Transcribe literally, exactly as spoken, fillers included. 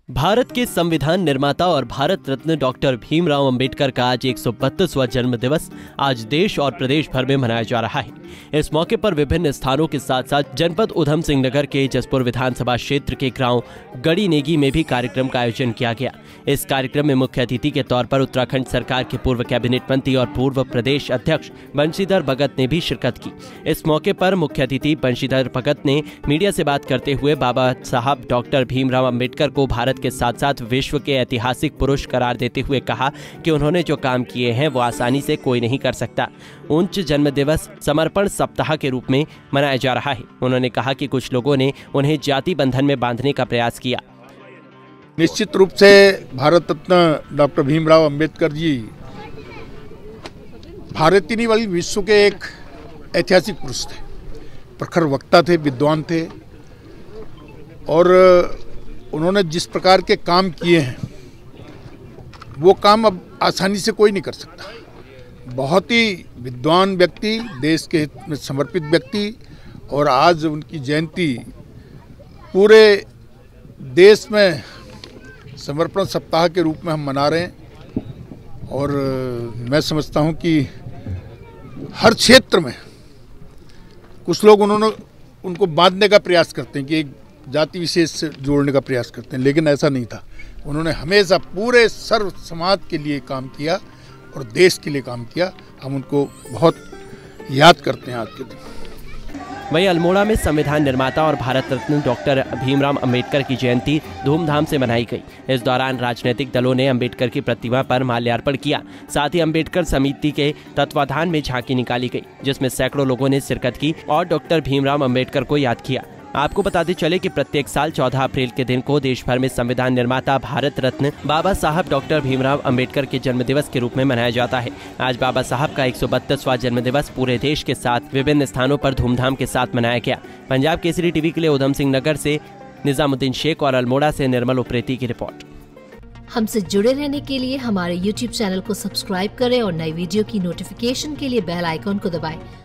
भारत के संविधान निर्माता और भारत रत्न डॉक्टर भीमराव अंबेडकर का आज एक सौ बत्तीसवां जन्म दिवस आज देश और प्रदेश भर में मनाया जा रहा है। इस मौके पर विभिन्न स्थानों के साथ साथ जनपद उधम सिंह नगर के जसपुर विधानसभा क्षेत्र के गांव गड़ी नेगी में भी कार्यक्रम का आयोजन किया गया। इस कार्यक्रम में मुख्य अतिथि के तौर पर उत्तराखंड सरकार के पूर्व कैबिनेट मंत्री और पूर्व प्रदेश अध्यक्ष बंशीधर भगत ने भी शिरकत की। इस मौके पर मुख्य अतिथि बंशीधर भगत ने मीडिया से बात करते हुए बाबा साहब डॉक्टर भीमराव अंबेडकर को भारत के साथ साथ विश्व के ऐतिहासिक पुरुष करार देते हुए कहा कि उन्होंने जो काम किए हैं वो आसानी से कोई नहीं कर सकता। उनके जन्म दिवस समर्पण सप्ताह के रूप में मनाया जा रहा है। उन्होंने कहा कि कुछ लोगों ने उन्हें जाति बंधन में बांधने का प्रयास किया। निश्चित रूप से भारत रत्न डॉक्टर भीमराव अंबेडकर जी भारत ही नहीं बल्कि विश्व के एक ऐतिहासिक पुरुष थे, प्रखर वक्ता थे, विद्वान थे और उन्होंने जिस प्रकार के काम किए हैं वो काम अब आसानी से कोई नहीं कर सकता। बहुत ही विद्वान व्यक्ति, देश के हित में समर्पित व्यक्ति, और आज उनकी जयंती पूरे देश में समर्पण सप्ताह के रूप में हम मना रहे हैं। और मैं समझता हूं कि हर क्षेत्र में कुछ लोग उन्होंने उनको बांधने का प्रयास करते हैं कि एक जाति विशेष से जोड़ने का प्रयास करते हैं, लेकिन ऐसा नहीं था। उन्होंने हमेशा पूरे सर्व समाज के लिए काम किया और देश के लिए काम किया। हम उनको बहुत याद करते हैं आज के दिन। वहीं अल्मोड़ा में संविधान निर्माता और भारत रत्न डॉक्टर भीमराव अंबेडकर की जयंती धूमधाम से मनाई गई। इस दौरान राजनीतिक दलों ने अंबेडकर की प्रतिमा पर माल्यार्पण किया। साथ ही अंबेडकर समिति के तत्वाधान में झांकी निकाली गई, जिसमें सैकड़ों लोगों ने शिरकत की और डॉक्टर भीमराव अंबेडकर को याद किया। आपको बताते चले कि प्रत्येक साल चौदह अप्रैल के दिन को देश भर में संविधान निर्माता भारत रत्न बाबा साहब डॉक्टर भीमराव अंबेडकर के जन्म दिवस के रूप में मनाया जाता है। आज बाबा साहब का एक सौ बत्तीसवां जन्म दिवस पूरे देश के साथ विभिन्न स्थानों पर धूमधाम के साथ मनाया गया। पंजाब केसरी टीवी के लिए उधम सिंह नगर से निजामुद्दीन शेख और अल्मोड़ा से निर्मल उप्रेती की रिपोर्ट। हमसे जुड़े रहने के लिए हमारे यूट्यूब चैनल को सब्सक्राइब करें और नई वीडियो की नोटिफिकेशन के लिए बेल आइकॉन को दबाएं।